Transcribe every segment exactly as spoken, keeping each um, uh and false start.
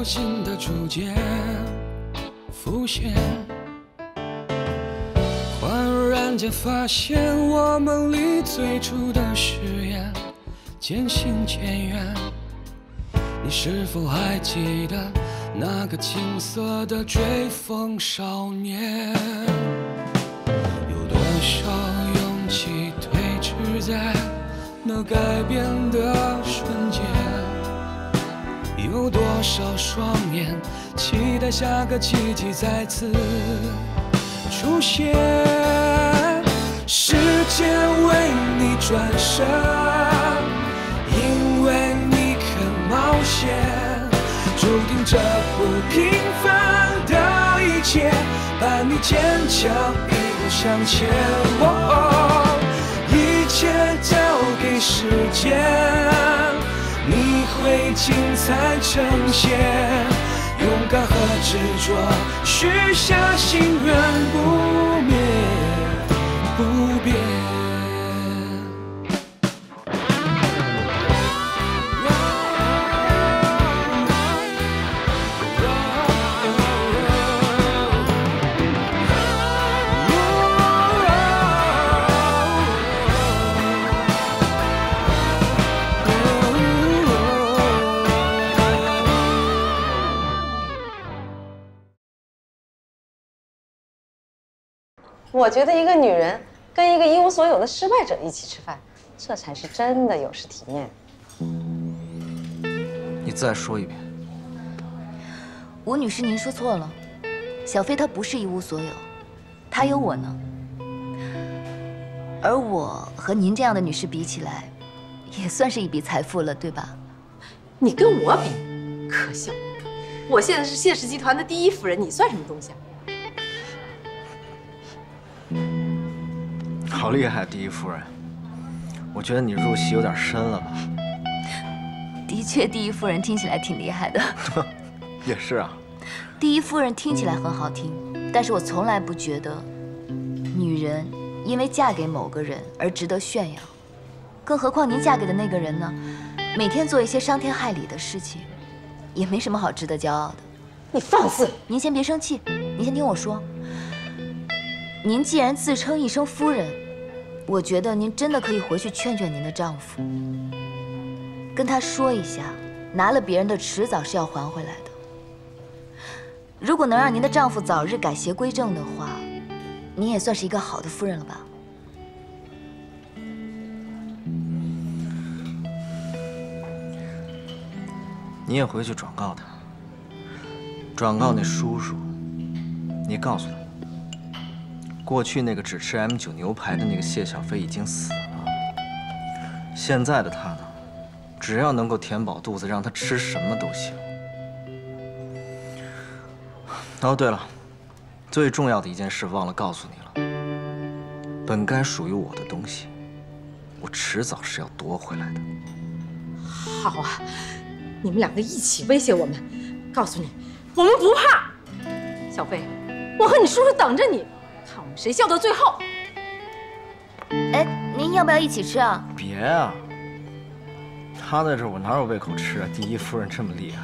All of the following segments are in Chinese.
新的主见浮现，恍然间发现我们离最初的誓言渐行渐远。你是否还记得那个青涩的追风少年？有多少勇气推迟在那改变的瞬间？有多少双眼期待下个奇迹再次出现？时间为你转身，因为你肯冒险，注定这不平凡的一切伴你坚强一路向前。哦，一切交给时间，你会精彩呈现。勇敢和执着，许下心愿不灭不变。 我觉得一个女人跟一个一无所有的失败者一起吃饭，这才是真的有失体面。 你再说一遍。 吴女士，您说错了，小飞她不是一无所有，她有我呢。而我和您这样的女士比起来，也算是一笔财富了，对吧？ 你跟我比，可笑！我现在是谢氏集团的第一夫人，你算什么东西啊？ 好厉害，第一夫人！我觉得你入戏有点深了吧？ 的确，第一夫人听起来挺厉害的。 也是啊。 第一夫人听起来很好听，但是我从来不觉得女人因为嫁给某个人而值得炫耀。更何况您嫁给的那个人呢，每天做一些伤天害理的事情，也没什么好值得骄傲的。 你放肆！ 您先别生气，您先听我说。您既然自称一声夫人， 我觉得您真的可以回去劝劝您的丈夫，跟他说一下，拿了别人的迟早是要还回来的。如果能让您的丈夫早日改邪归正的话，您也算是一个好的夫人了吧？ 你也回去转告他，转告那叔叔，你告诉他。 过去那个只吃 M 九牛排的那个谢小飞已经死了，现在的他呢，只要能够填饱肚子，让他吃什么都行。哦，对了，最重要的一件事忘了告诉你了，本该属于我的东西，我迟早是要夺回来的。 好啊，你们两个一起威胁我们，告诉你，我们不怕。小飞，我和你叔叔等着你。 看我们谁笑到最后！ 哎，您要不要一起吃啊？ 别啊！他在这儿，我哪有胃口吃啊？第一夫人这么厉害，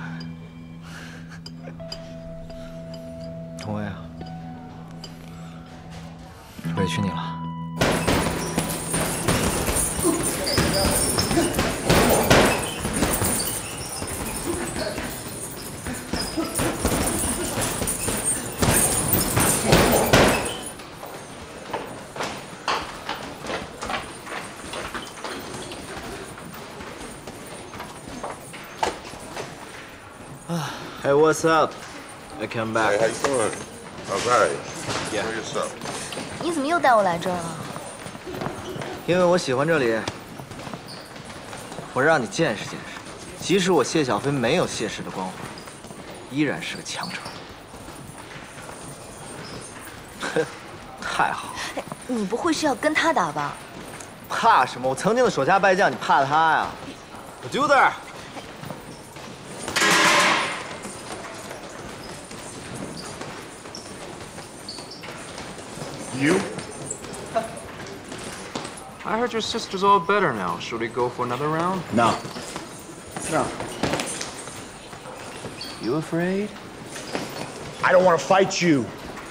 我呀，委屈你了。 Hey, what's up? I came back. Hey, how you doing? All right. Yeah. Enjoy yourself. 你怎么又带我来这儿了？ 因为我喜欢这里，我让你见识见识，即使我谢小飞没有谢氏的光环，依然是个强者。哼，太好了。 你不会是要跟他打吧？ 怕什么？我曾经的手下败将，你怕他呀？我丢这儿。 You? I heard your sister's all better now. Should we go for another round? No. No. You afraid? I don't want to fight you.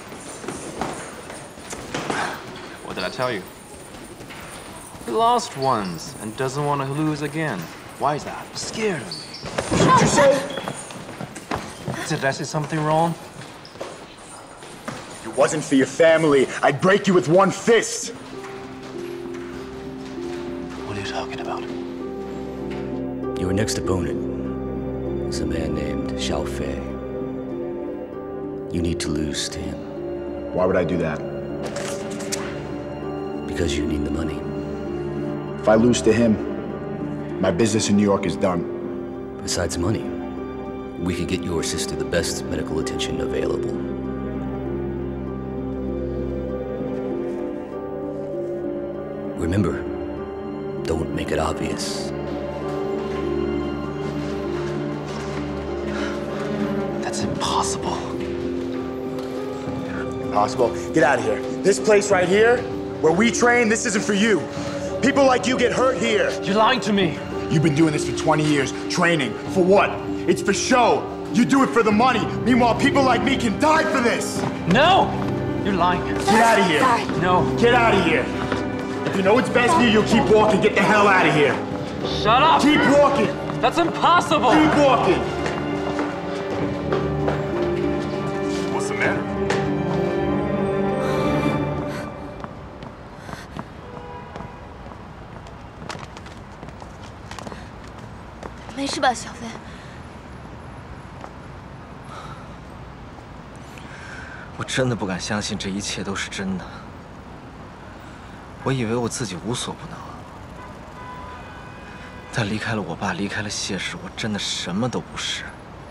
What did I tell you? He lost once and doesn't want to lose again. Why is that? You're scared of me. What'd you say? Did I say something wrong? If it wasn't for your family, I'd break you with one fist. What are you talking about? Your next opponent is a man named Xiao Fei. You need to lose to him. Why would I do that? Because you need the money. If I lose to him, my business in New York is done. Besides money, we could get your sister the best medical attention available. Remember, don't make it obvious. That's impossible. Impossible? Get out of here. This place right here, where we train, this isn't for you. People like you get hurt here. You're lying to me. You've been doing this for twenty years, training. For what? It's for show. You do it for the money. Meanwhile, people like me can die for this. No! You're lying. Get out of here. No. Get out of here. If you know what's best for you, you'll keep walking. Get the hell out of here. Shut up! Keep walking. That's impossible! Keep walking. What's the matter? "没事吧，小飞？ 我真的不敢相信这一切都是真的。我以为我自己无所不能，但离开了我爸，离开了谢氏，我真的什么都不是。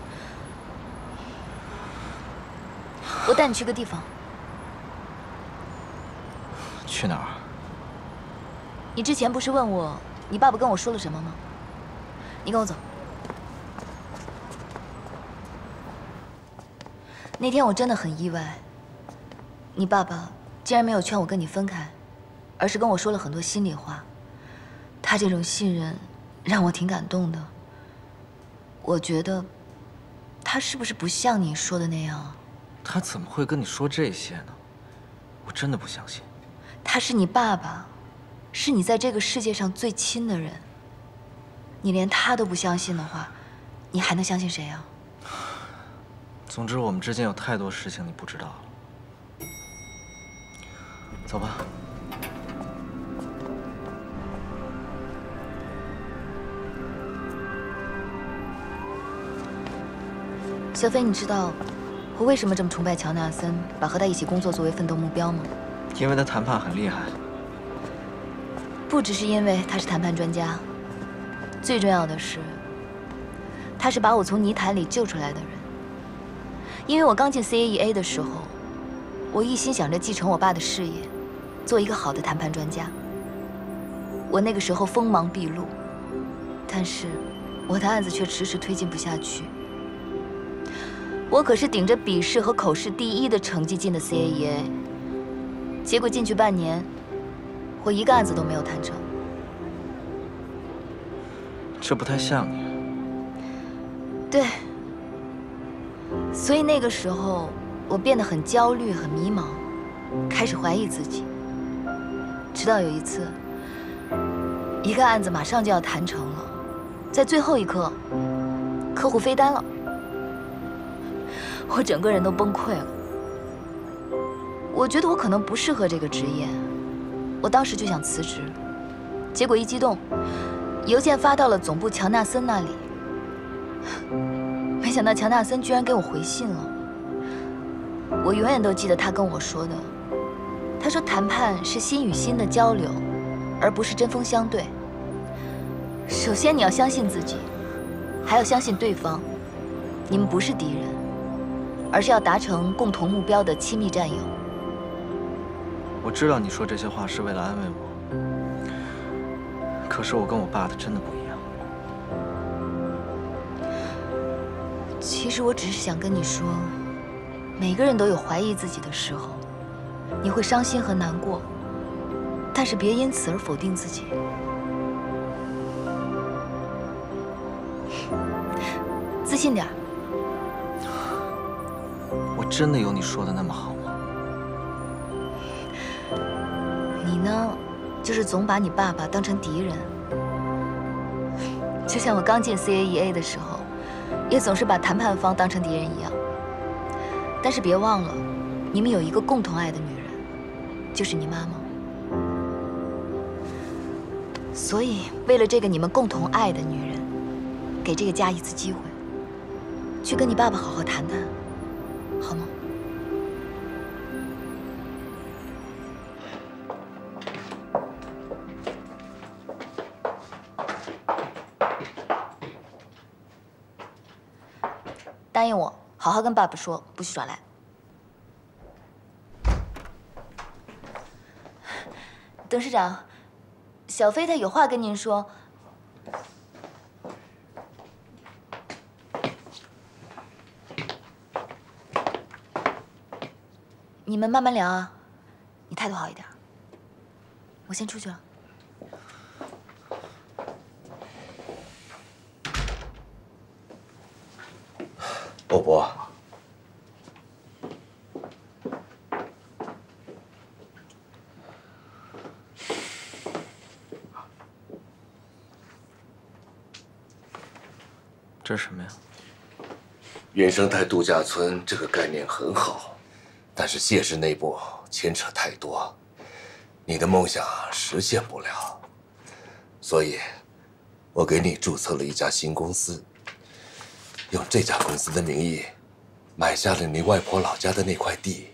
我带你去个地方。 去哪儿？ 你之前不是问我，你爸爸跟我说了什么吗？你跟我走。那天我真的很意外，你爸爸竟然没有劝我跟你分开，而是跟我说了很多心里话。他这种信任让我挺感动的。我觉得他是不是不像你说的那样啊？ 他怎么会跟你说这些呢？我真的不相信。 他是你爸爸，是你在这个世界上最亲的人。你连他都不相信的话，你还能相信谁啊？ 总之，我们之间有太多事情你不知道了。走吧。 小飞，你知道我为什么这么崇拜乔纳森，把和他一起工作作为奋斗目标吗？ 因为他谈判很厉害。 不只是因为他是谈判专家，最重要的是，他是把我从泥潭里救出来的人。因为我刚进 C A E A 的时候，我一心想着继承我爸的事业，做一个好的谈判专家。我那个时候锋芒毕露，但是我的案子却迟迟推进不下去。我可是顶着笔试和口试第一的成绩进的 C A E A， 结果进去半年，我一个案子都没有谈成。 这不太像你。 对。所以那个时候，我变得很焦虑、很迷茫，开始怀疑自己。直到有一次，一个案子马上就要谈成了，在最后一刻，客户飞单了，我整个人都崩溃了。我觉得我可能不适合这个职业，我当时就想辞职。结果一激动，邮件发到了总部乔纳森那里。没想到乔纳森居然给我回信了。我永远都记得他跟我说的，他说谈判是心与心的交流，而不是针锋相对。首先你要相信自己，还要相信对方，你们不是敌人，而是要达成共同目标的亲密战友。 我知道你说这些话是为了安慰我，可是我跟我爸的真的不一样。 其实我只是想跟你说，每个人都有怀疑自己的时候，你会伤心和难过，但是别因此而否定自己。自信点儿， 我真的有你说的那么好吗？ 你呢，就是总把你爸爸当成敌人，就像我刚进 C A E A 的时候，也总是把谈判方当成敌人一样。但是别忘了，你们有一个共同爱的女人，就是你妈妈。所以，为了这个你们共同爱的女人，给这个家一次机会，去跟你爸爸好好谈谈，好吗？答应我，好好跟爸爸说，不许耍赖。董事长，小飞他有话跟您说。你们慢慢聊啊，你态度好一点。我先出去了。 欧博， 这是什么呀？ 原生态度假村这个概念很好，但是谢氏内部牵扯太多，你的梦想实现不了，所以，我给你注册了一家新公司。用这家公司的名义，买下了你外婆老家的那块地。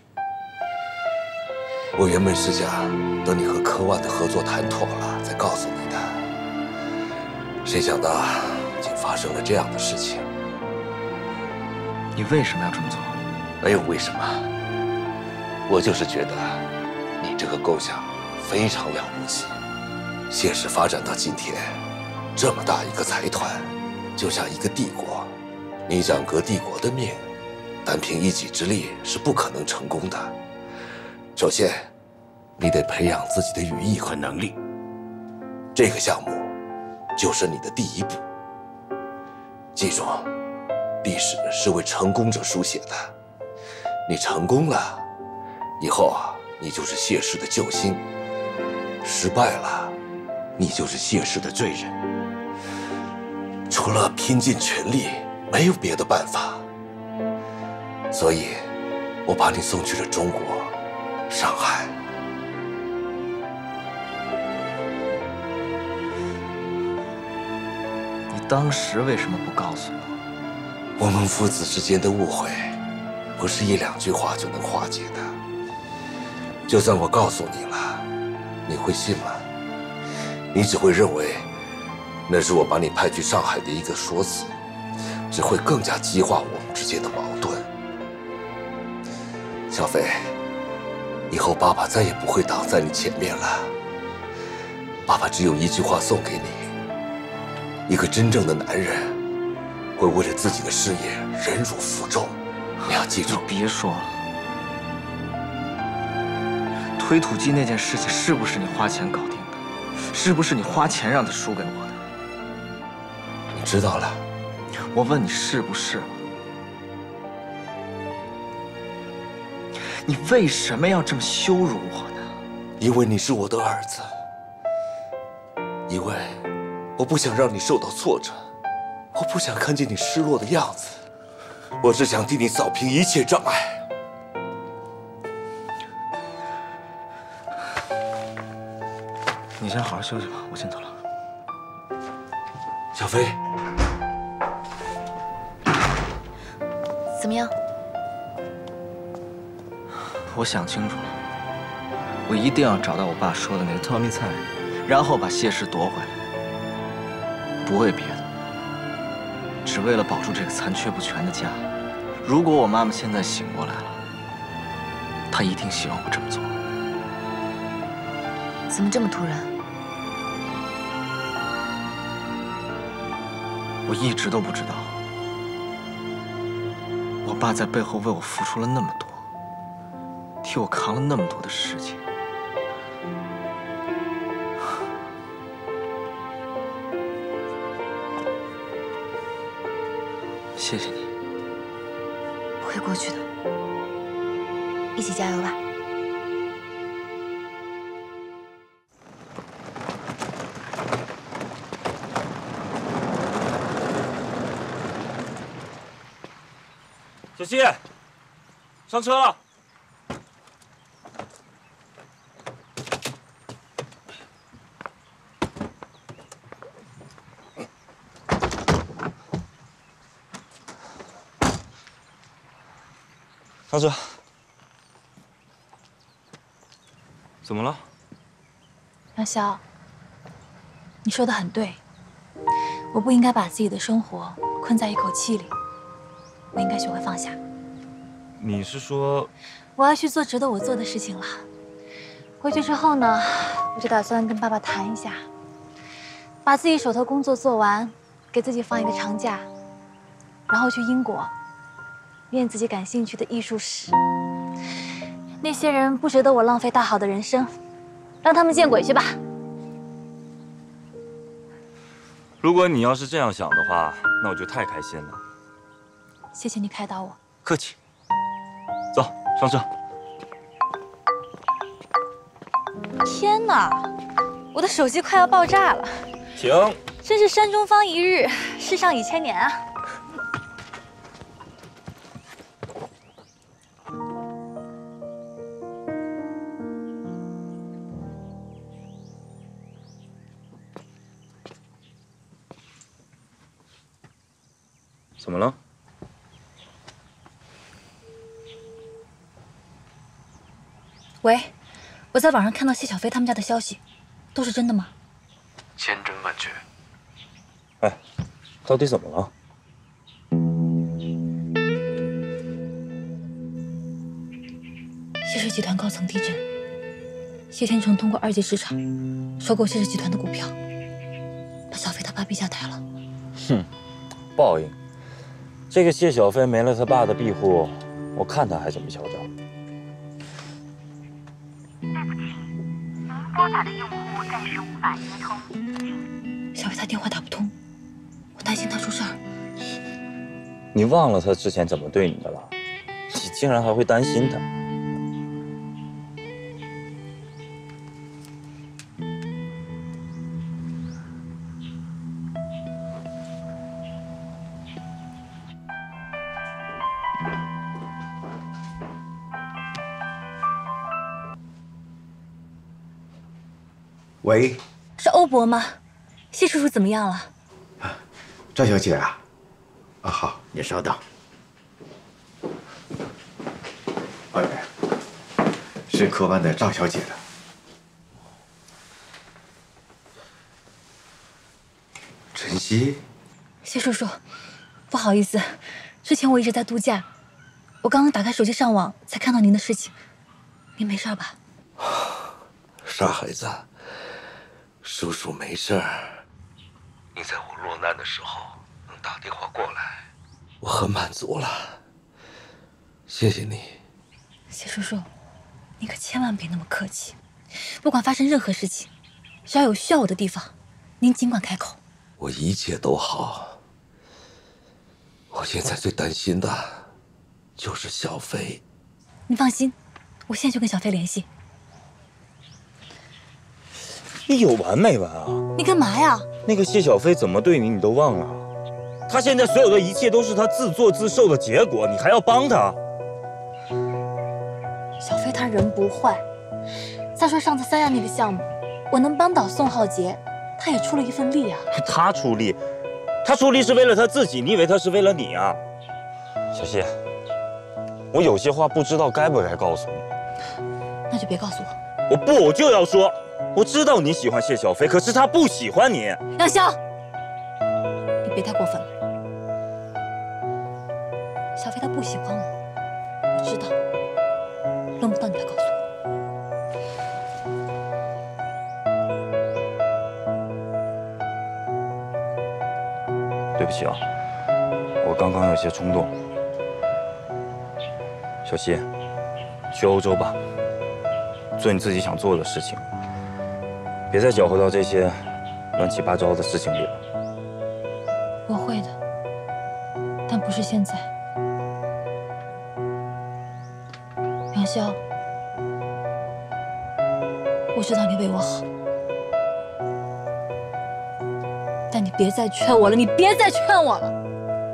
我原本是想等你和科万的合作谈妥了再告诉你的，谁想到竟发生了这样的事情。 你为什么要这么做？ 没有为什么，我就是觉得你这个构想非常了不起。谢氏发展到今天，这么大一个财团，就像一个帝国。你想革帝国的命，单凭一己之力是不可能成功的。首先，你得培养自己的语艺和能力。这个项目就是你的第一步。记住，历史是为成功者书写的。你成功了，以后啊，你就是谢氏的救星；失败了，你就是谢氏的罪人。除了拼尽全力，没有别的办法，所以，我把你送去了中国，上海。 你当时为什么不告诉我？ 我们父子之间的误会，不是一两句话就能化解的。就算我告诉你了，你会信吗？你只会认为，那是我把你派去上海的一个说辞。只会更加激化我们之间的矛盾。小飞，以后爸爸再也不会挡在你前面了。爸爸只有一句话送给你：一个真正的男人会为了自己的事业忍辱负重。你要记住。 你别说了，推土机那件事情是不是你花钱搞定的？是不是你花钱让他输给我的？ 你知道了。 我问你是不是？你为什么要这么羞辱我呢？ 因为你是我的儿子，因为我不想让你受到挫折，我不想看见你失落的样子，我只想替你扫平一切障碍。 你先好好休息吧，我先走了。 小飞。 怎么样？ 我想清楚了，我一定要找到我爸说的那个 Tommy 蔡，然后把谢氏夺回来。不为别的，只为了保住这个残缺不全的家。如果我妈妈现在醒过来了，她一定希望我这么做。 怎么这么突然？ 我一直都不知道。我爸在背后为我付出了那么多，替我扛了那么多的事情。谢谢你。 不会过去的，一起加油吧。 小西，上车了。上车。怎么了？ 杨潇，你说的很对，我不应该把自己的生活困在一口气里。 我应该学会放下。 你是说， 我要去做值得我做的事情了。回去之后呢，我就打算跟爸爸谈一下，把自己手头工作做完，给自己放一个长假，然后去英国，念自己感兴趣的艺术史。那些人不值得我浪费大好的人生，让他们见鬼去吧。 如果你要是这样想的话，那我就太开心了。 谢谢你开导我， 客气。走，上车。 天哪，我的手机快要爆炸了。 停。 真是山中方一日，世上已千年啊！ 怎么了？ 喂，我在网上看到谢小飞他们家的消息，都是真的吗？ 千真万确。 哎，到底怎么了？ 谢氏集团高层地震，谢天成通过二级市场收购谢氏集团的股票，把小飞他爸逼下台了。 哼，报应。这个谢小飞没了他爸的庇护，我看他还怎么嚣张。 拨打的用户暂时无法接通。小飞他电话打不通，我担心他出事儿。 你忘了他之前怎么对你的了？你竟然还会担心他？ 喂， 是欧博吗？谢叔叔怎么样了？ 赵小姐啊，啊好，你稍等。哎，是科班的赵小姐的。晨曦， 谢叔叔，不好意思，之前我一直在度假，我刚刚打开手机上网才看到您的事情，您没事吧？ 傻孩子。 叔叔没事儿，你在我落难的时候能打电话过来，我很满足了。谢谢你， 谢叔叔，你可千万别那么客气。不管发生任何事情，只要有需要我的地方，您尽管开口。 我一切都好。我现在最担心的就是小飞。 你放心，我现在就跟小飞联系。 你有完没完啊？ 你干嘛呀？ 那个谢小飞怎么对你，你都忘了？他现在所有的一切都是他自作自受的结果，你还要帮他？ 小飞他人不坏。再说上次三亚那个项目，我能帮倒宋浩杰，他也出了一份力啊。 他出力，他出力是为了他自己，你以为他是为了你啊？小谢，我有些话不知道该不该告诉你。 那就别告诉我。 我不，我就要说。 我知道你喜欢谢小飞，可是他不喜欢你。 杨潇，你别太过分了。小飞他不喜欢我，我知道。轮不到你来告诉我。 对不起啊，我刚刚有些冲动。小希，去欧洲吧，做你自己想做的事情。 别再搅和到这些乱七八糟的事情里了。 我会的，但不是现在。 长啸，我知道你为我好，但你别再劝我了，你别再劝我了。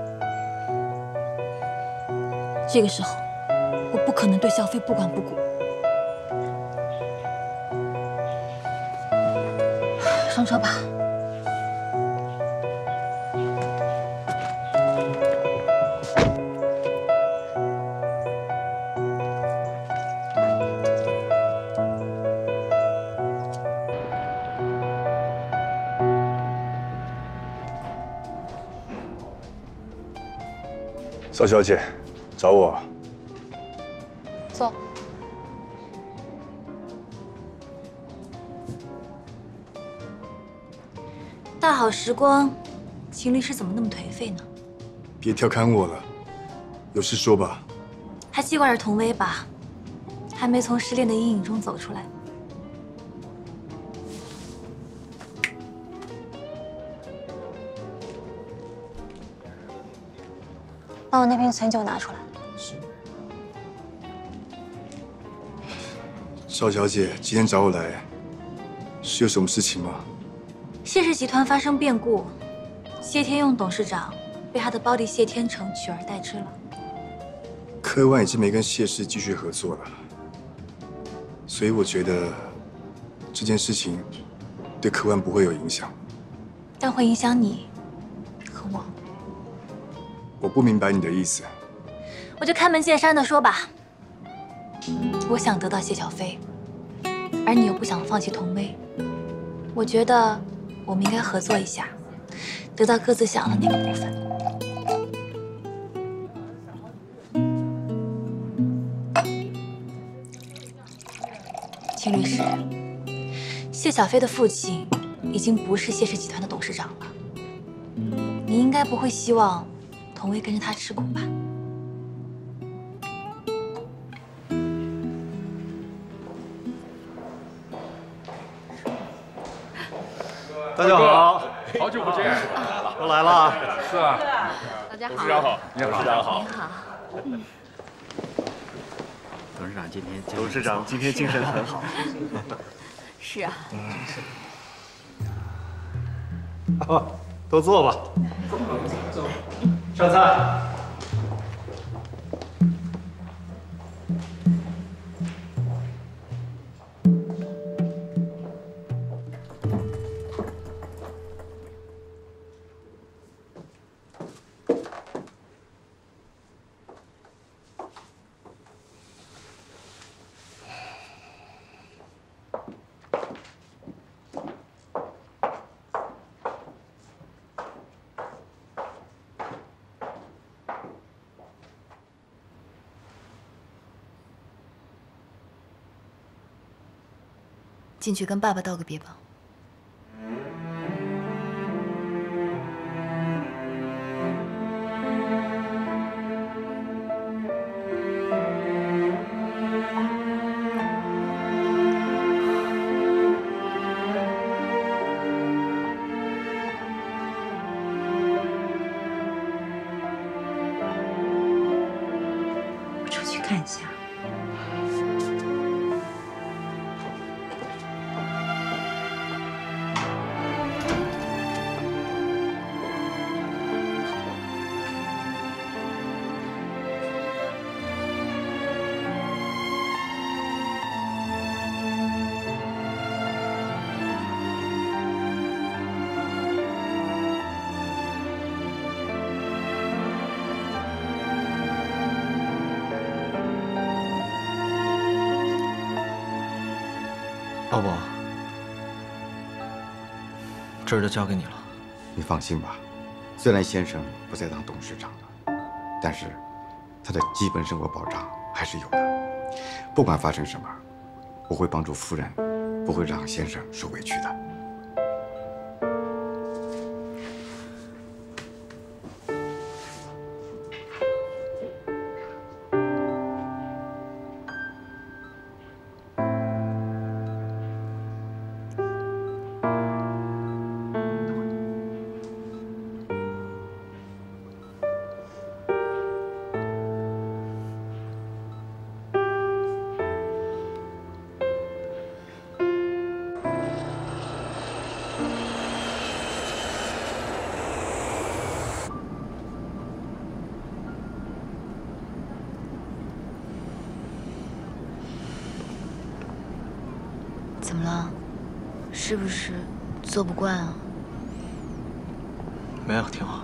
这个时候，我不可能对小飞不管不顾。上车吧。 邵小姐，找我。 坐。大好时光，秦律师怎么那么颓废呢？ 别调侃我了，有事说吧。 还记挂着童薇吧？还没从失恋的阴影中走出来。把我那瓶存酒拿出来。 是。邵小姐，今天找我来，是有什么事情吗？ 谢氏集团发生变故，谢天用董事长被他的胞弟谢天成取而代之了。 柯万已经没跟谢氏继续合作了，所以我觉得这件事情对柯万不会有影响， 但会影响你和我。 我不明白你的意思， 我就开门见山的说吧，我想得到谢小飞，而你又不想放弃童薇，我觉得我们应该合作一下，得到各自想要的那个部分。秦律师，谢小飞的父亲已经不是谢氏集团的董事长了，你应该不会希望 童薇跟着他吃苦吧？ 大家好， 好久不见， 都来了。 是啊， 大家好， 董事长好，你好，董事长好。 你好。 董事长今天，董事长今天精神很好。 是啊。 啊，都坐吧。上菜。 进去跟爸爸道个别吧。 我出去看一下。 奥博，这儿就交给你了。 你放心吧，虽然先生不再当董事长了，但是他的基本生活保障还是有的。不管发生什么，我会帮助夫人，不会让先生受委屈的。 怎么了？是不是做不惯啊？ 没有，挺好。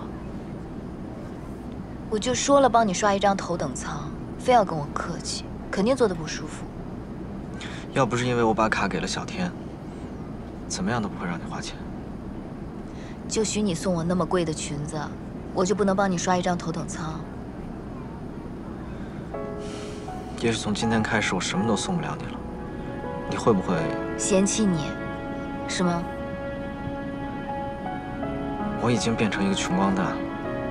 我就说了，帮你刷一张头等舱，非要跟我客气，肯定坐得不舒服。 要不是因为我把卡给了小天，怎么样都不会让你花钱。 就许你送我那么贵的裙子，我就不能帮你刷一张头等舱？ 也许从今天开始，我什么都送不了你了。你会不会嫌弃你，是吗？ 我已经变成一个穷光蛋了。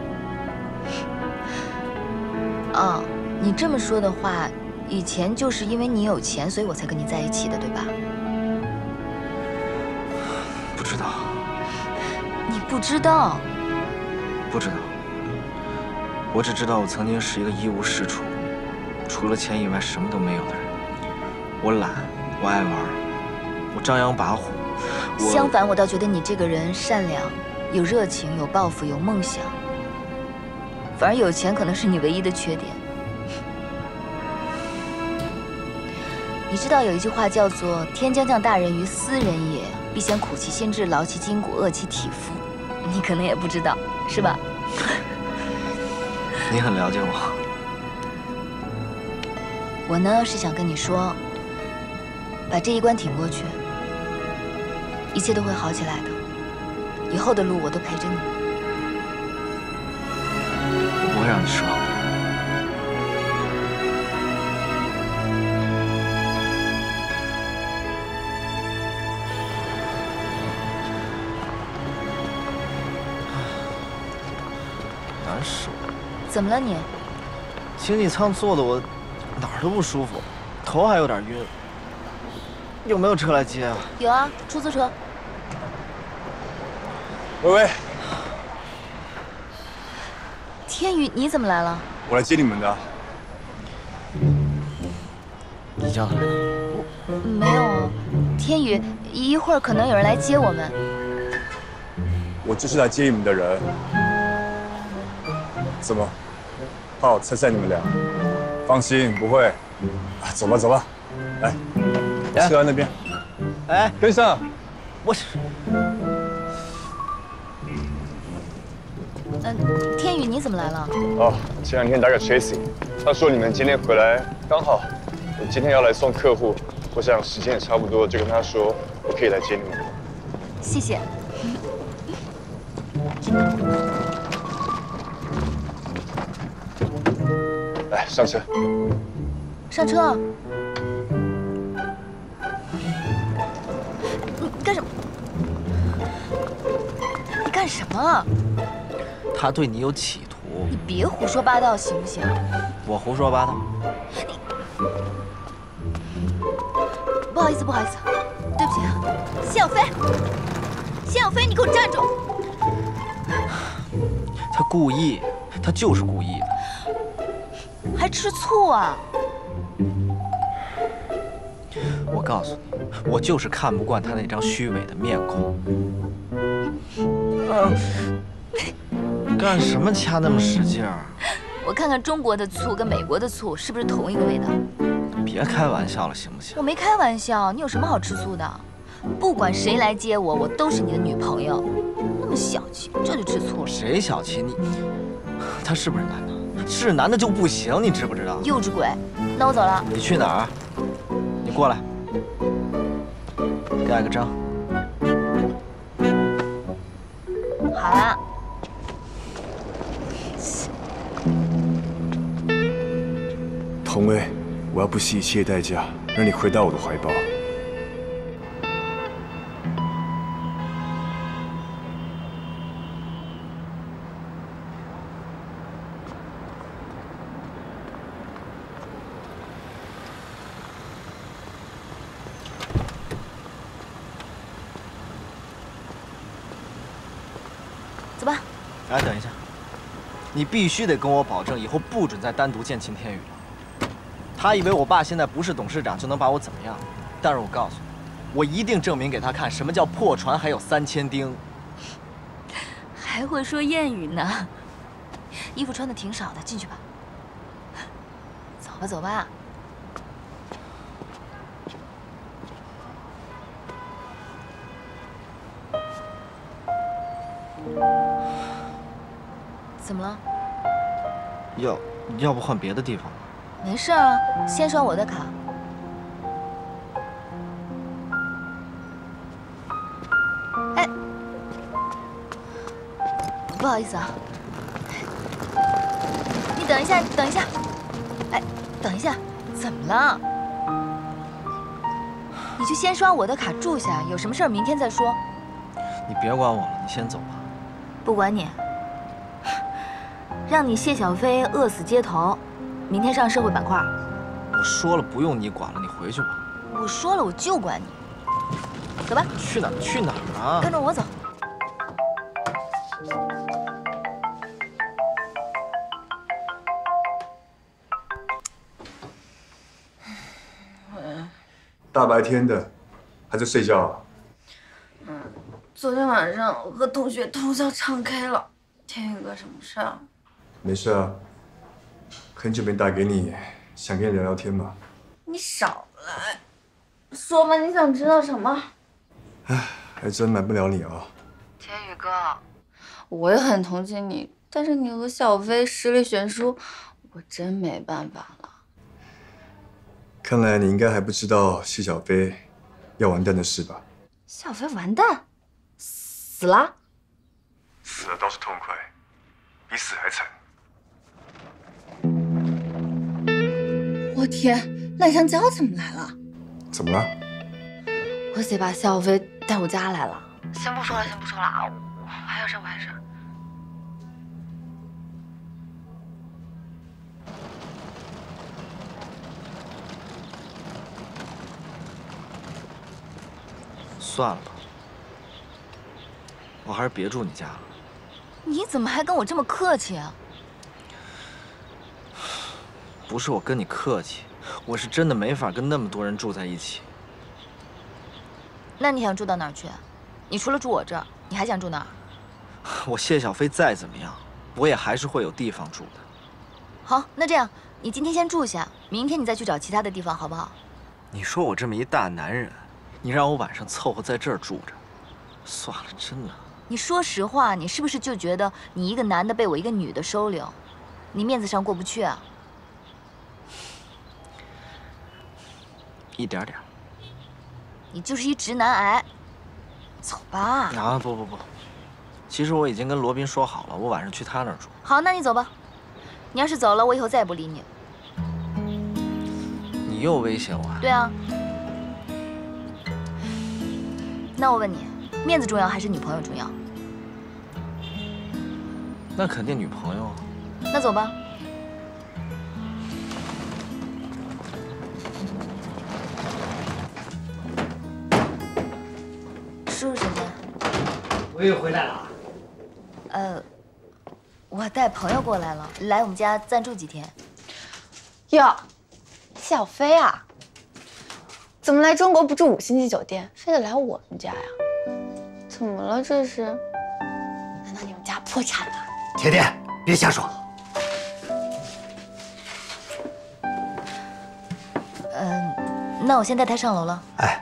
哦，你这么说的话，以前就是因为你有钱，所以我才跟你在一起的，对吧？ 不知道。 你不知道？ 不知道。我只知道我曾经是一个一无是处，除了钱以外什么都没有的人。我懒，我爱玩，我张扬跋扈。我相反，我倒觉得你这个人善良，有热情，有抱负，有梦想。反而有钱可能是你唯一的缺点。你知道有一句话叫做“天将降大任于斯人也，必先苦其心志，劳其筋骨，饿其体肤”。你可能也不知道，是吧？ 你很了解我。 我呢是想跟你说，把这一关挺过去，一切都会好起来的。以后的路我都陪着你。 我不会让你失望的。难受。 怎么了你？ 经济舱坐的我哪儿都不舒服，头还有点晕。有没有车来接啊？ 有啊，出租车。 喂喂， 天宇，你怎么来了？ 我来接你们的。 你叫他来的？ 没有啊，天宇，一会儿可能有人来接我们。 我就是来接你们的人。怎么？怕我拆散你们俩？放心，不会。啊，走吧走吧，来，车在那边。 哎， 跟上。 我是。 嗯，天宇，你怎么来了？ 哦，前两天打给 Tracy， 他说你们今天回来刚好，我今天要来送客户，我想时间也差不多，就跟他说我可以来接你们。 谢谢。 来，上车。 上车。你干什么？你干什么？ 他对你有企图。 你别胡说八道行不行？ 我胡说八道？ 不好意思，不好意思，对不起啊。谢小飞，谢小飞，你给我站住！ 他故意，他就是故意的。 还吃醋啊！ 我告诉你，我就是看不惯他那张虚伪的面孔。啊！干什么掐那么使劲儿？ 我看看中国的醋跟美国的醋是不是同一个味道？ 别开玩笑了，行不行？ 我没开玩笑，你有什么好吃醋的？不管谁来接我，我都是你的女朋友。那么小气，这就吃醋了。 谁小气？你，他是不是男的？是男的就不行，你知不知道？ 幼稚鬼！那我走了。 你去哪儿？你过来，盖个章。 好了。 童薇，我要不惜一切代价让你回到我的怀抱。 走吧。 哎，等一下，你必须得跟我保证，以后不准再单独见秦天宇了。他以为我爸现在不是董事长就能把我怎么样，但是我告诉你，我一定证明给他看什么叫破船还有三千钉。 还会说谚语呢，衣服穿的挺少的，进去吧。走吧，走吧。 怎么了？ 要要不换别的地方吧？ 没事啊，先刷我的卡。哎，不好意思啊，你等一下，等一下，哎，等一下，怎么了？你就先刷我的卡住下，有什么事儿明天再说。 你别管我了，你先走吧。 不管你，让你谢小飞饿死街头，明天上社会板块。 我说了不用你管了，你回去吧。 我说了我就管你，走吧。 去哪儿？去哪儿啊？ 跟着我走。 大白天的，还在睡觉啊？ 嗯，昨天晚上我和同学通宵唱 K 了。天宇哥，什么事啊？ 没事啊，很久没打给你，想跟你聊聊天嘛。 你少来，说吧，你想知道什么？ 唉，还真瞒不了你啊。 天宇哥，我也很同情你，但是你和小飞实力悬殊，我真没办法了。 看来你应该还不知道谢小飞要完蛋的事吧？ 小飞完蛋，死了？ 死了倒是痛快，比死还惨。 我天，赖香蕉怎么来了？ 怎么了？ 我姐把小飞带我家来了。先不说了，先不说了啊，我还有事，我还有事。 算了吧，我还是别住你家了。 你怎么还跟我这么客气啊？ 不是我跟你客气，我是真的没法跟那么多人住在一起。 那你想住到哪儿去？你除了住我这儿，你还想住哪儿？ 我谢小飞再怎么样，我也还是会有地方住的。 好，那这样，你今天先住下，明天你再去找其他的地方，好不好？ 你说我这么一大男人，你让我晚上凑合在这儿住着，算了，真的。 你说实话，你是不是就觉得你一个男的被我一个女的收留，你面子上过不去啊？ 一点点。 你就是一直男癌。走吧。 啊，不不不，其实我已经跟罗宾说好了，我晚上去他那儿住。 好，那你走吧。你要是走了，我以后再也不理你。 你又威胁我啊？ 对啊。那我问你，面子重要还是女朋友重要？ 那肯定女朋友啊。 那走吧。叔叔婶婶， 我又回来了。 呃，我带朋友过来了，来我们家暂住几天。 哟，小飞啊，怎么来中国不住五星级酒店，非得来我们家呀？怎么了这是？难道你们家破产了？ 铁铁，别瞎说。 嗯，那我先带他上楼了。 哎。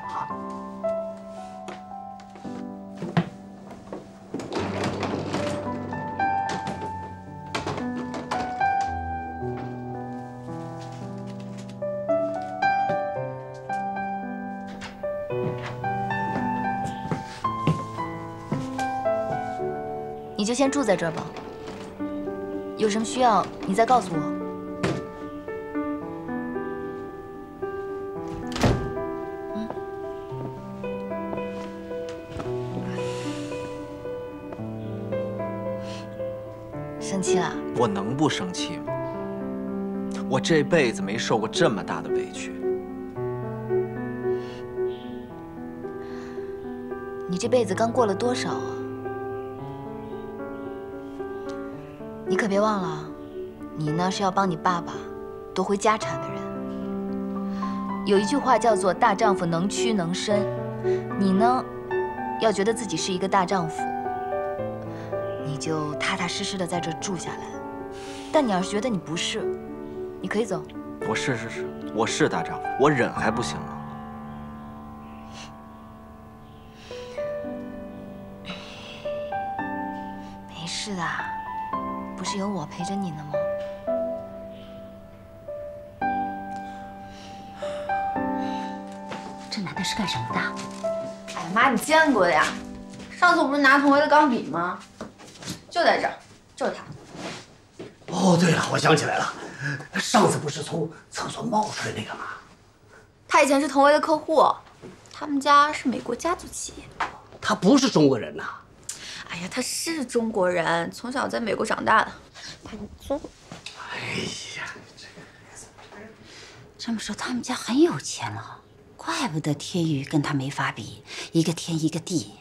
你就先住在这儿吧，有什么需要你再告诉我。嗯。生气了？ 我能不生气吗？我这辈子没受过这么大的委屈。 你这辈子刚过了多少啊？你可别忘了，你呢是要帮你爸爸夺回家产的人。有一句话叫做“大丈夫能屈能伸”，你呢，要觉得自己是一个大丈夫，你就踏踏实实的在这住下来。但你要是觉得你不是，你可以走。 我是是是，我是大丈夫，我忍还不行吗？没事的。 不是有我陪着你呢吗？ 这男的是干什么的？ 哎呀妈，你见过的呀！上次我不是拿同威的钢笔吗？就在这儿，就是他。 哦，对了，我想起来了，上次不是从厕所冒出来那个吗？ 他以前是同威的客户，他们家是美国家族企业。 他不是中国人呐。 哎呀，他是中国人，从小在美国长大的。他租。 哎呀，这个这么说，他们家很有钱了，怪不得天宇跟他没法比，一个天一个地。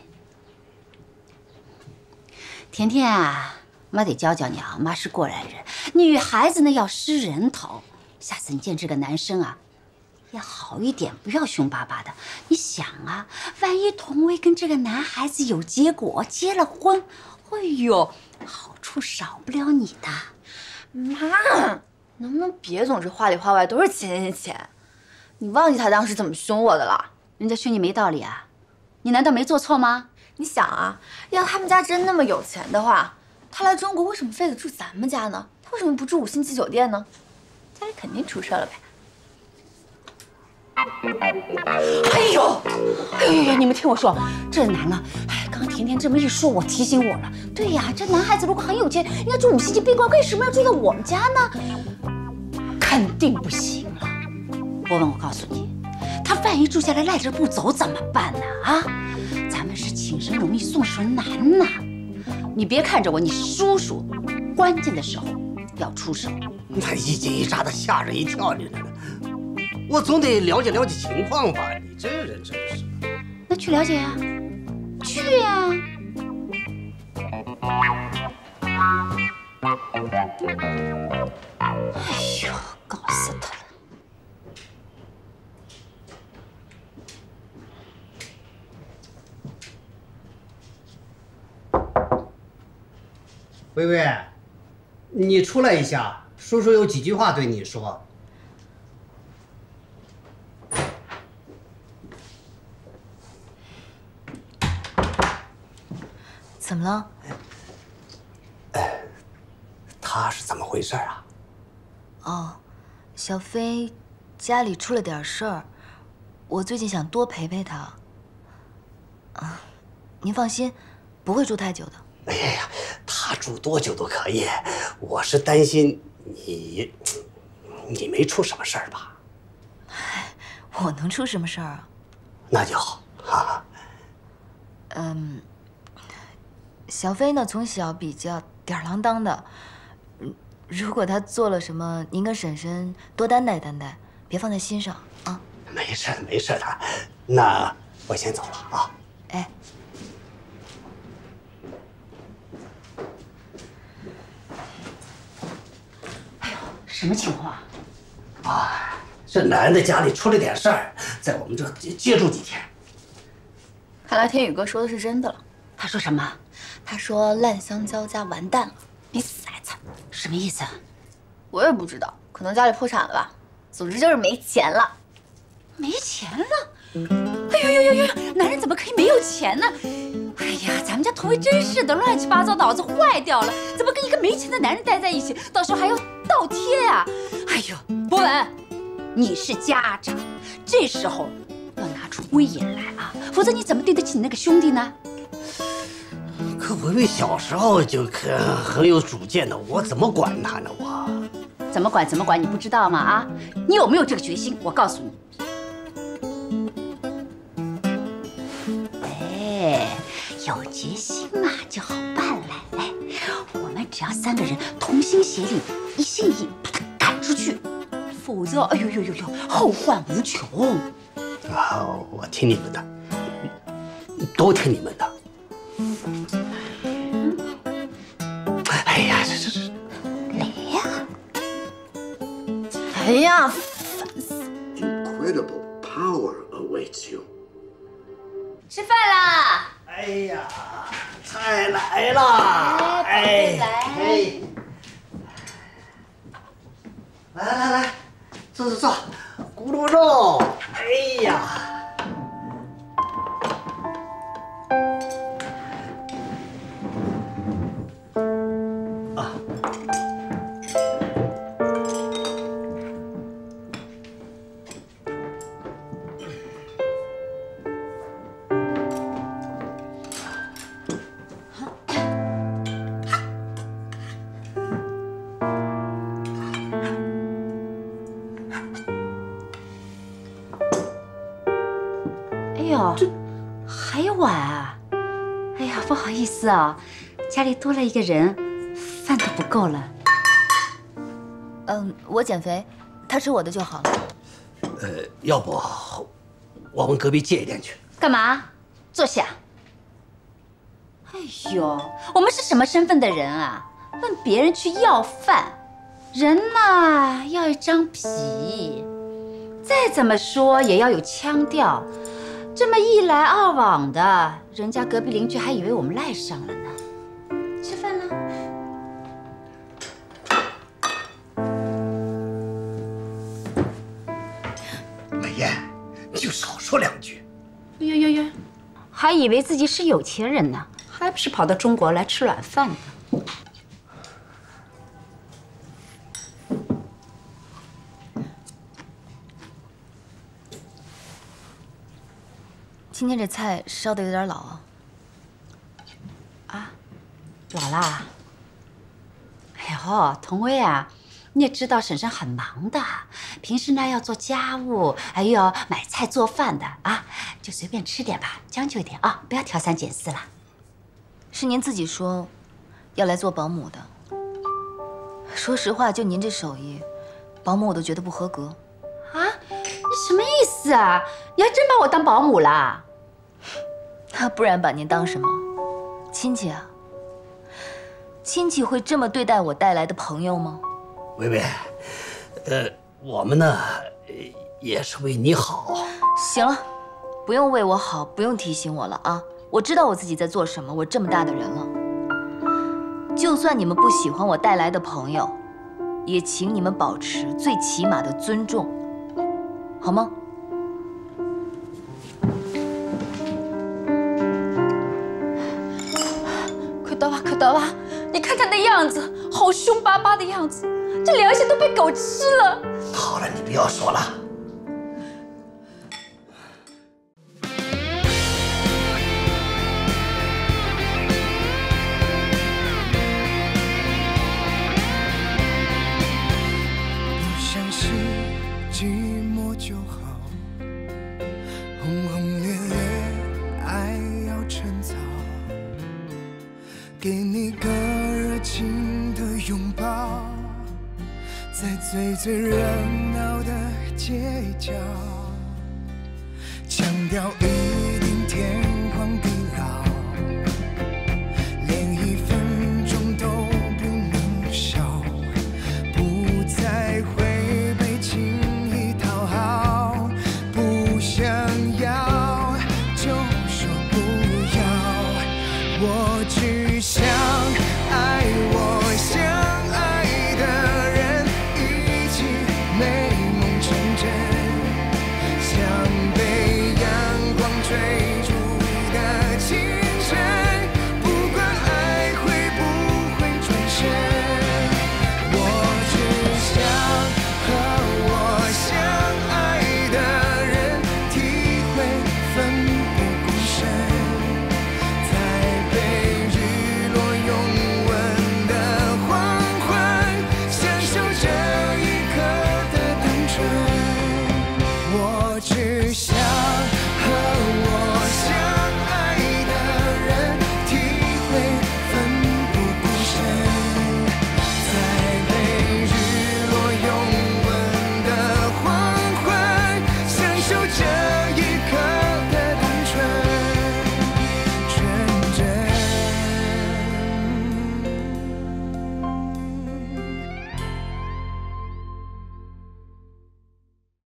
甜甜啊，妈得教教你啊，妈是过来人，女孩子呢要识人头，下次你见这个男生啊，要好一点，不要凶巴巴的。你想啊，万一童薇跟这个男孩子有结果，结了婚，哎呦，好处少不了你的。 妈，能不能别总是话里话外都是钱钱钱？你忘记他当时怎么凶我的了？ 人家凶你没道理啊，你难道没做错吗？ 你想啊，要他们家真那么有钱的话，他来中国为什么非得住咱们家呢？他为什么不住五星级酒店呢？家里肯定出事了呗。 哎呦，哎呦，你们听我说，这男的，哎，刚刚甜甜这么一说，我提醒我了。对呀，这男孩子如果很有钱，应该住五星级宾馆，为什么要住在我们家呢？肯定不行了。博文，我告诉你，他万一住下来赖着不走怎么办呢？啊，咱们是请神容易送神难呐。你别看着我，你叔叔，关键的时候要出手。 那一惊一乍的，吓人一跳，你这。我总得了解了解情况吧？你这人真是。 那去了解呀，去呀。哎呦，搞死他了！薇薇，你出来一下，叔叔有几句话对你说。 怎么了？ 哎，他是怎么回事啊？ 哦，小飞家里出了点事儿，我最近想多陪陪他。啊，您放心，不会住太久的。 哎呀，他住多久都可以，我是担心你，你没出什么事儿吧？ 我能出什么事儿啊？ 那就好啊。 嗯。小飞呢，从小比较吊儿郎当的，如果他做了什么，您跟婶婶多担待担待，别放在心上啊。 没事没事的，那我先走了啊。 哎， 哎呦，什么情况？ 啊，这男的家里出了点事儿，在我们这接住几天。 看来天宇哥说的是真的了。 他说什么？ 他说烂香蕉家完蛋了，比死还惨。 什么意思？ 我也不知道，可能家里破产了吧。总之就是没钱了。 没钱了？哎呦呦呦呦！男人怎么可以没有钱呢？哎呀，咱们家童薇真是的，乱七八糟，脑子坏掉了，怎么跟一个没钱的男人待在一起？到时候还要倒贴啊！哎呦，博文，你是家长，这时候要拿出威严来啊，否则你怎么对得起你那个兄弟呢？ 可薇薇小时候就可很有主见的，我怎么管她呢？我怎么管怎么管，你不知道吗？啊，你有没有这个决心？我告诉你，哎，有决心嘛就好办了。哎，我们只要三个人同心协力，一心一意把他赶出去，否则，哎呦呦呦呦，后患无穷。 啊，我听你们的，都听你们的。哎呀，这这这， 来呀！ 哎呀 ！Incredible power awaits you。 吃饭啦！ 哎呀，菜来了！哎，哎，来来来，坐坐坐，咕噜肉！哎呀！啊， 呦，这还有碗啊！哎呀，不好意思啊，家里多了一个人，饭都不够了。 嗯，我减肥，他吃我的就好了。 呃，要不我问隔壁借一点去？ 干嘛？坐下。哎呦，我们是什么身份的人啊？问别人去要饭，人嘛要一张皮，再怎么说也要有腔调。这么一来二往的，人家隔壁邻居还以为我们赖上了呢。吃饭了。 美艳，你就少说两句。 哟哟哟，还以为自己是有钱人呢，还不是跑到中国来吃软饭的。 今天这菜烧的有点老啊。 啊，老啦。哎呦，童薇啊，你也知道婶婶很忙的，平时呢要做家务，还有买菜做饭的啊，就随便吃点吧，将就一点啊，不要挑三拣四了。 是您自己说要来做保姆的。说实话，就您这手艺，保姆我都觉得不合格。 啊，你什么意思啊？你还真把我当保姆啦？ 那不然把您当什么？亲戚啊？亲戚会这么对待我带来的朋友吗？ 薇薇，呃，我们呢也是为你好。 行了，不用为我好，不用提醒我了啊！我知道我自己在做什么，我这么大的人了。就算你们不喜欢我带来的朋友，也请你们保持最起码的尊重，好吗？ 快到吧，快到吧！你看他那样子，好凶巴巴的样子，这良心都被狗吃了。 好了，你不要说了。 不相信寂寞就好，轰轰烈烈爱要趁早，给你个热情的拥抱，在最最热闹的街角，强调一定天荒地老，连一分钟都不能少，不再会被轻易讨好，不想要就说不要，我只想爱我想爱的人，一起美梦成真，像被阳光追逐的清晨，不管爱会不会转身，我只想和我相爱的人体会奋不顾身，在被日落拥吻的黄昏，享受这一刻的单纯。我只想